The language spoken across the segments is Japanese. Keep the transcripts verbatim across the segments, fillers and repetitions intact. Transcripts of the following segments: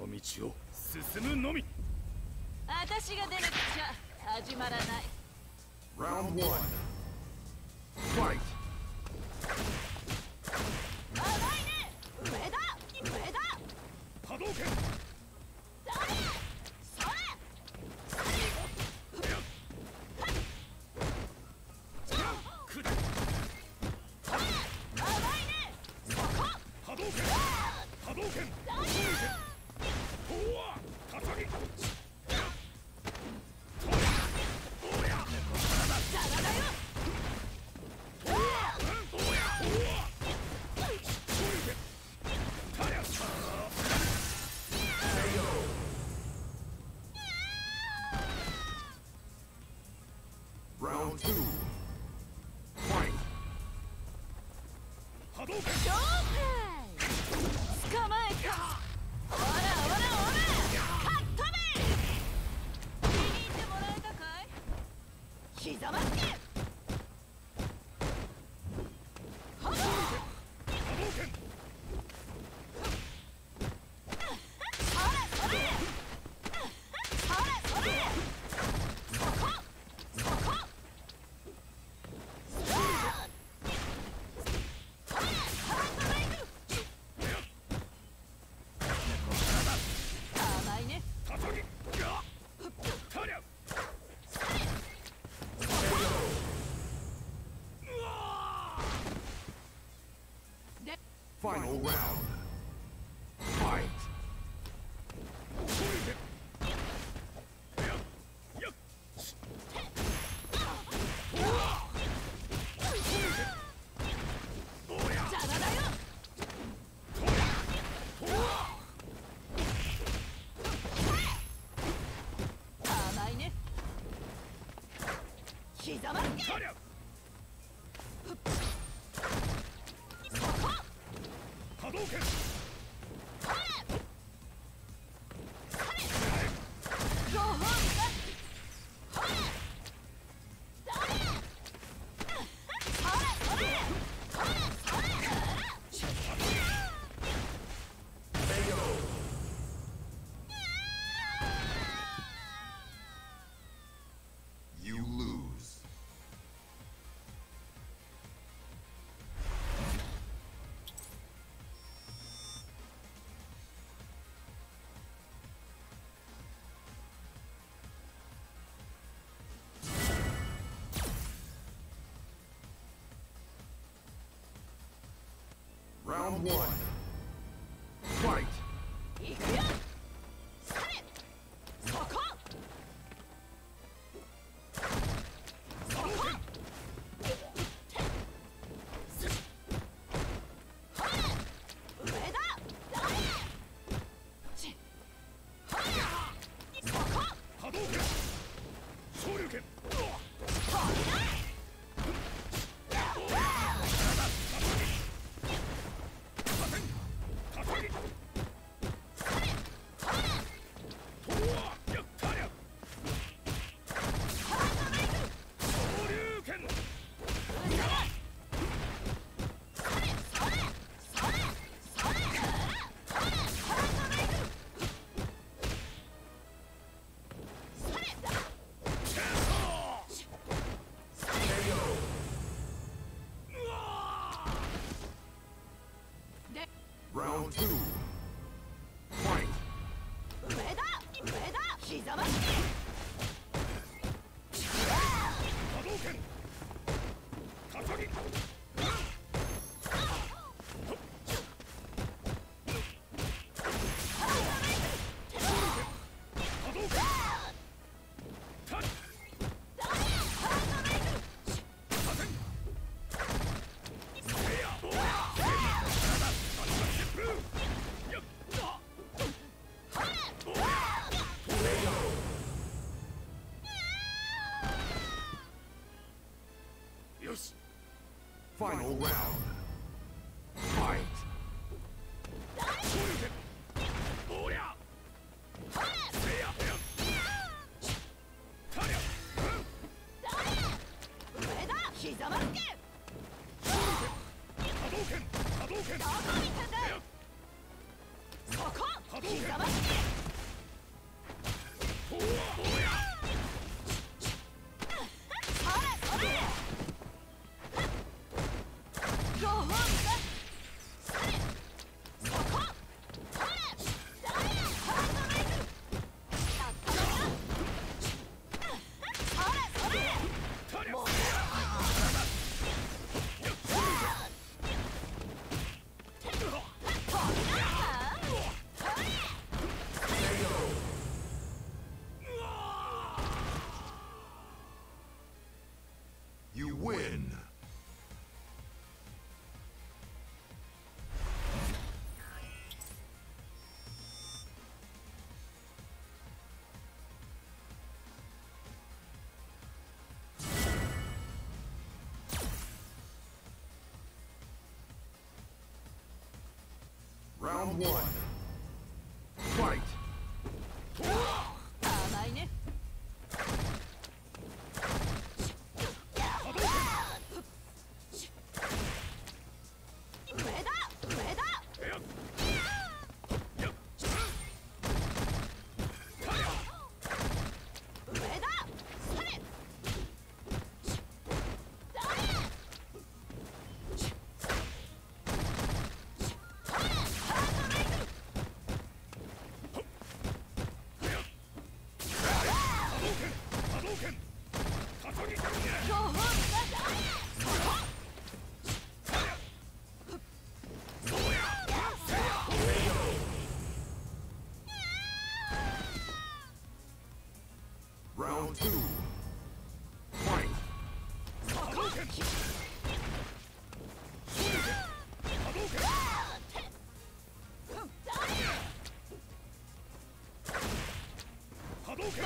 道を進むのみ。 私が出なくちゃ始まらない。 Round one. Fight. 甘いね。上だ上だ。 波動拳。 誰それそれくだ甘いね。そこ波動拳。波動拳。 誰ほわたたぎ。 邪魔だよ。 Round two. Fight. 波動拳。 ショータイム。捕まえた。おらおらおら。カットメイ。気に入ってもらえたかい。膝まっけ。はっ。 波動拳。 それそれ。それそれ。そこそこ。甘いね。 たたぎ。たりゃ。うわで Final round. Fight. 邪魔だよ。甘いね。膝まっけ。 たりゃ。 そこ波動拳。 ご褒美だ。ほれ誰それそれそれそれ。 You lose. Round one. Fight. いくよ。それそこそこ。ほれ上だ誰ちほれそこ波動拳。昇竜拳。 ほれたたぎ。 ほれほわやったりゃ。昇竜拳。 それそれそれそれそれほれほれそれだチェンソー。うわで Round two. Fight. 上だ上だ膝まっけ。 波動拳。たたぎ。波動拳。たっ。せや。やった。よし。 Final round. Fight. 昇竜拳。おりゃ。せや。たりゃ。 上だ膝まっけ。 波動拳。波動拳。 どこ見てんだ。そこ波波動拳刻まほわほやそれそれご褒美だそれそこそれそれハートレイクやったなそれそれたりゃもう You win. Round one. Fight. 甘いね上だ上だやっやっ上だそれそれハートレイク波動拳叩き込みご褒美だそこ Round two. Fight. 波動拳波動拳波動拳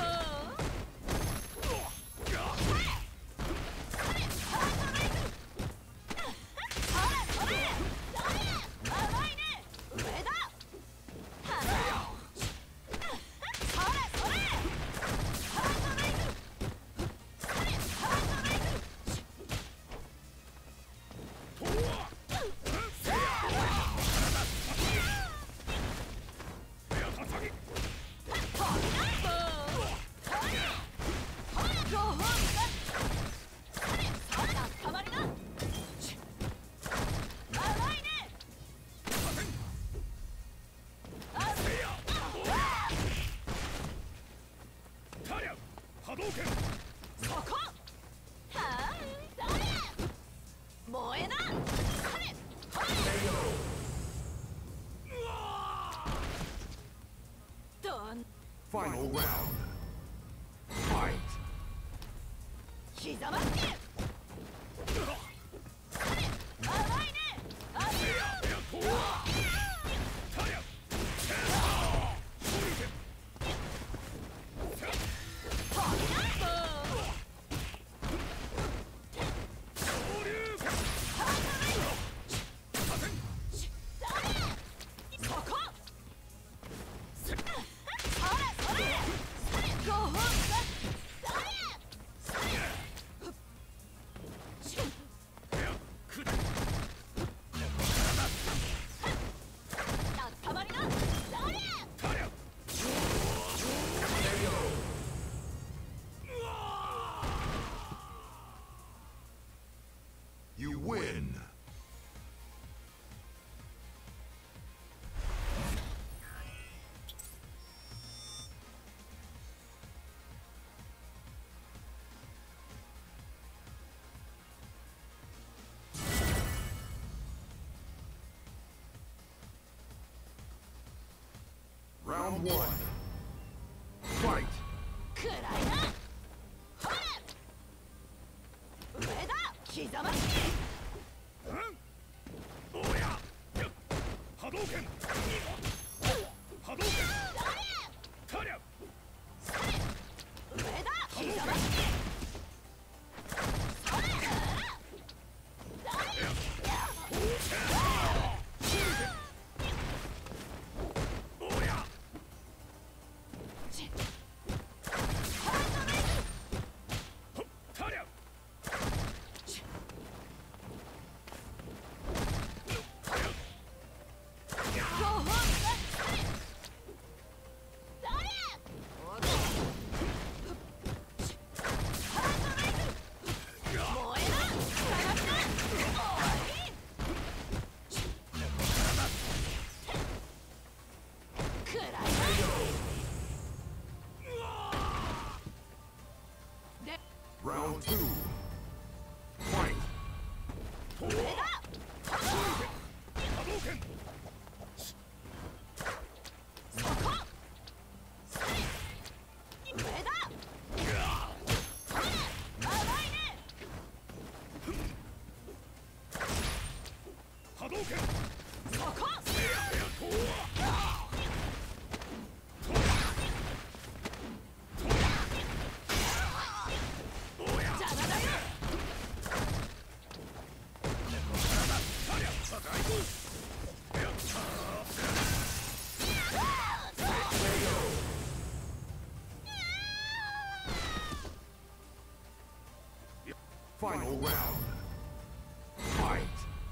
波動拳そこはーいそれ燃えなそれほれどん Final round. Fight. 刻まってそれ甘いねあっほわたりゃ昇竜拳ほりな昇竜拳ハートレイクそこそれそれそれご褒美だそれそれくだあったまりなそれたりゃ You win. Round one. Fight. くらいなほれ上だ刻まっておややっ波動拳波動拳たりゃそれ上だ刻まってそれそれおやちたりゃご褒美だ Final round. Fight!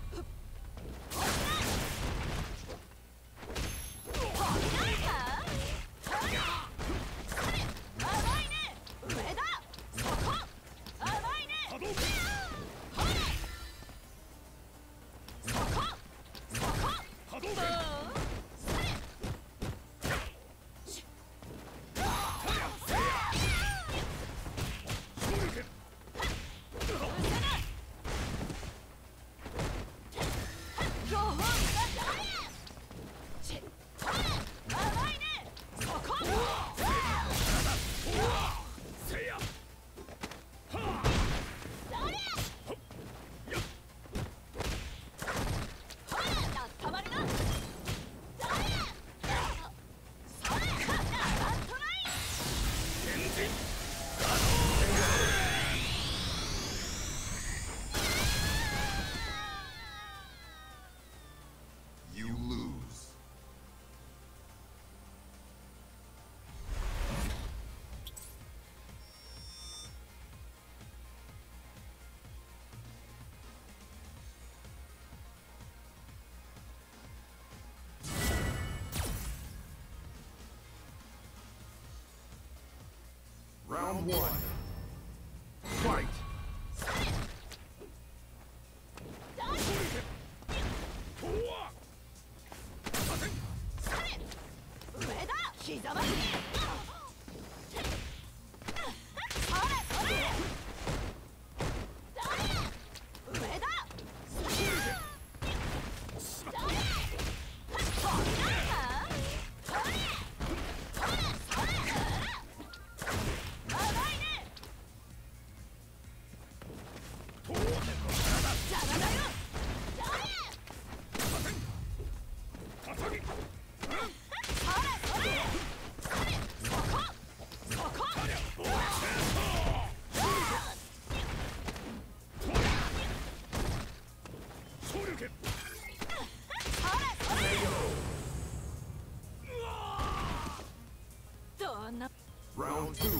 ラウンドワン。ファイト。Round two.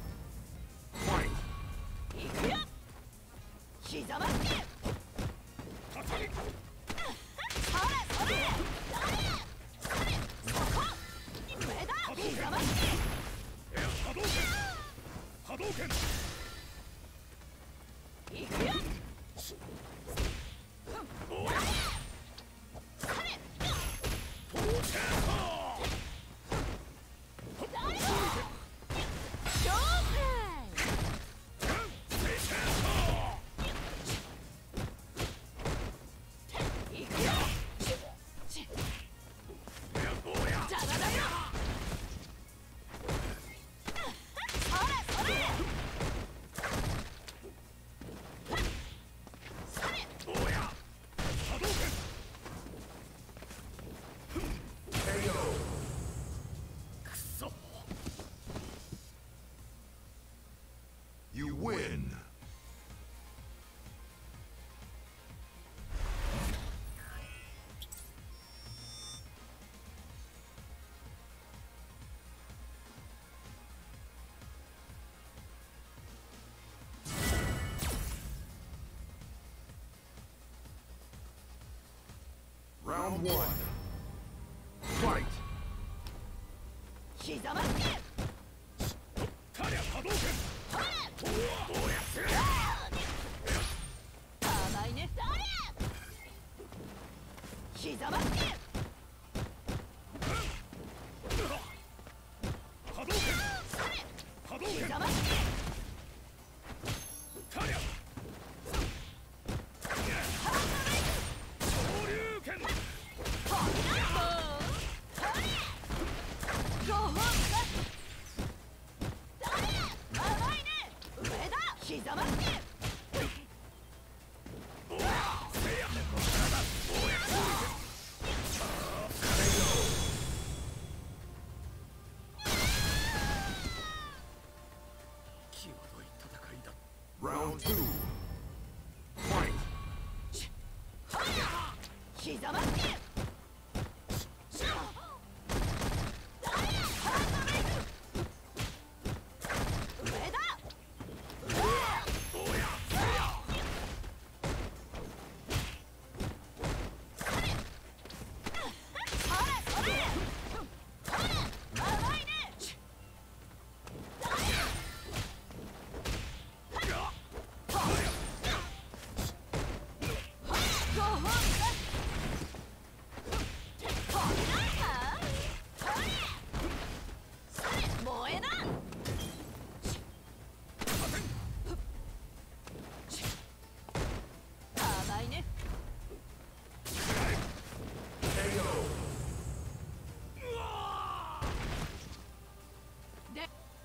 Fight. いくよ。膝まっけ。それそれ。そこ。上だ。膝まっけ。波動拳。波動拳。いくよ。You win. Round one. Fight. 膝まっけ。たりゃ波動拳。甘いね。膝まっけ。波動拳。波動拳。膝まっけ。たりゃ。昇竜拳。膝まっけ。Round two. Fight. 膝まっけ。上だ。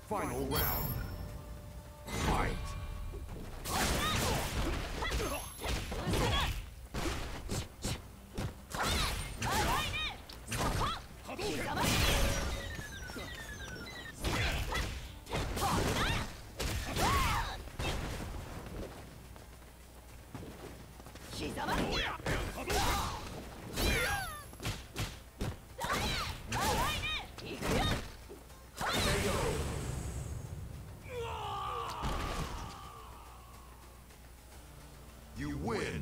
Final round. Fight. 波動拳膝まで波動拳 You win.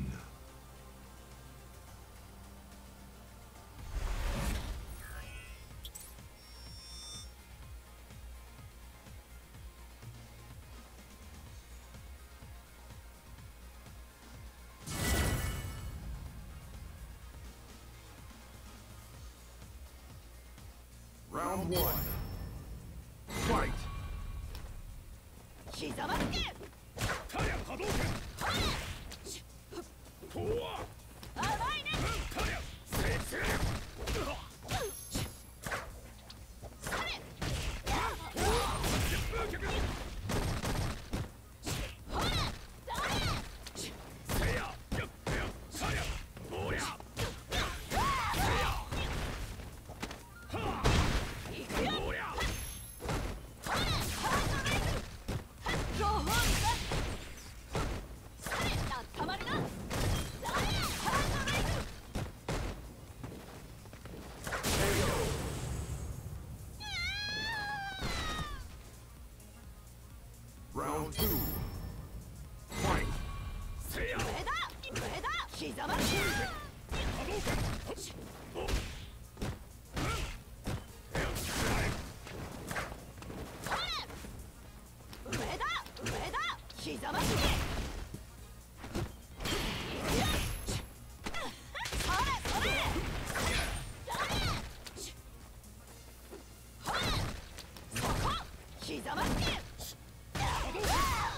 Round one. Fight. 膝までタリャ波動拳とわ甘いねタリャせせせややっやタリャおやおや両方だたまりなハートレイク Round two. Fight. せや上だ上だ膝まで波動拳お上だ上だ膝までそれそれそこ膝まで波動拳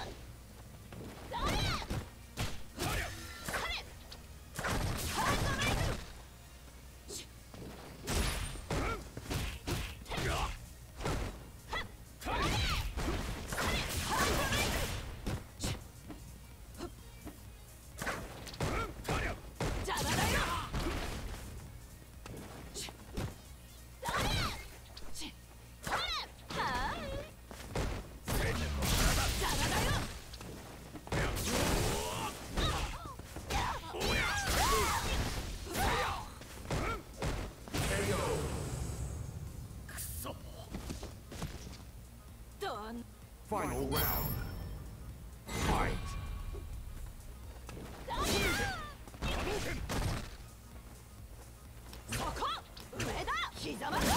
タリャタリャタリャ邪魔だよはいせや邪魔だよおや くそどん Final round. Fight. 波動拳そこ上だ膝まで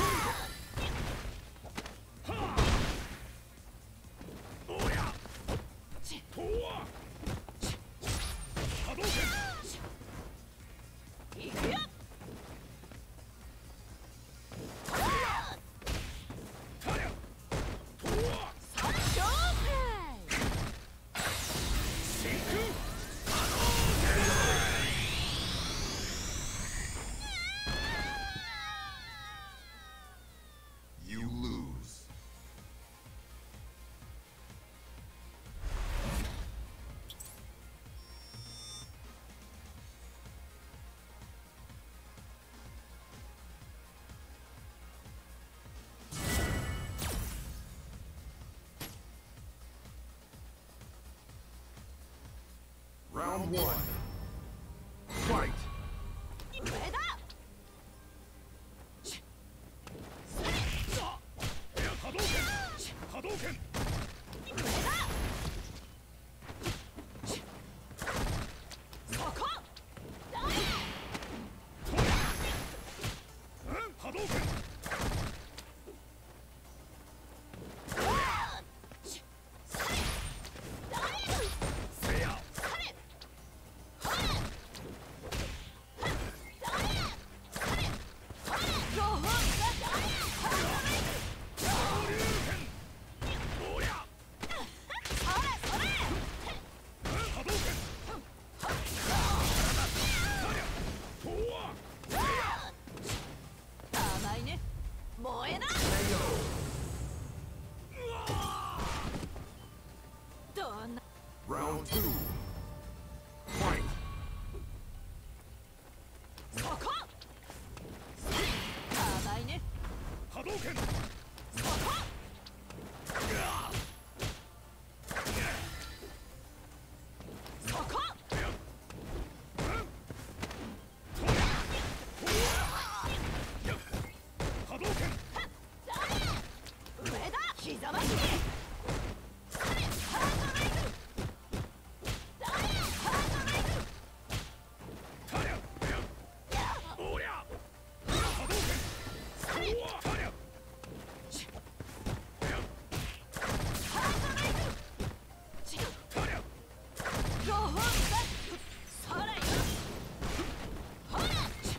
おやとわ波動拳いくよタリャとわ最小プレイ真空 You lose. Round one. Fight. 上だ波動拳波動拳上だそこ波動拳せや両方だ昇竜拳おやそれそれ波動拳タリャとわ甘いね燃えなうわ拳そこそこ波動拳上だ膝巻きハートメイクハートメイクタリャおりゃ波動拳おわタリャハートメイクちタリャごほんだそれよほら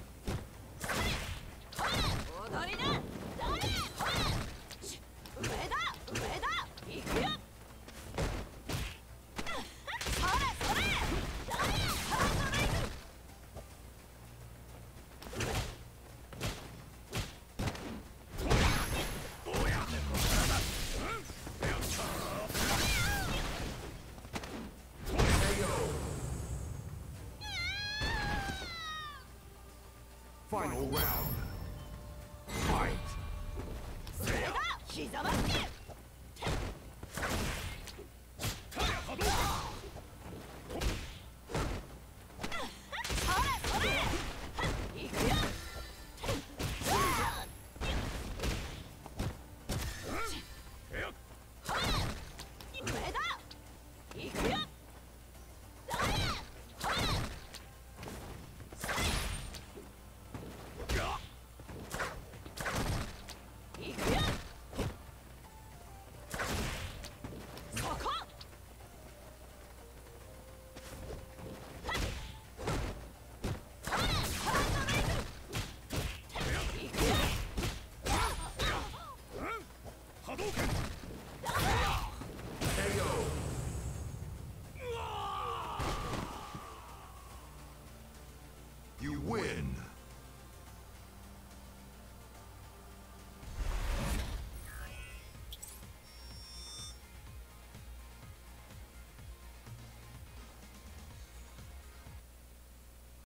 ほら踊りなそれほら上だ上だ行くよそれそれそれハートメイクおや Final round.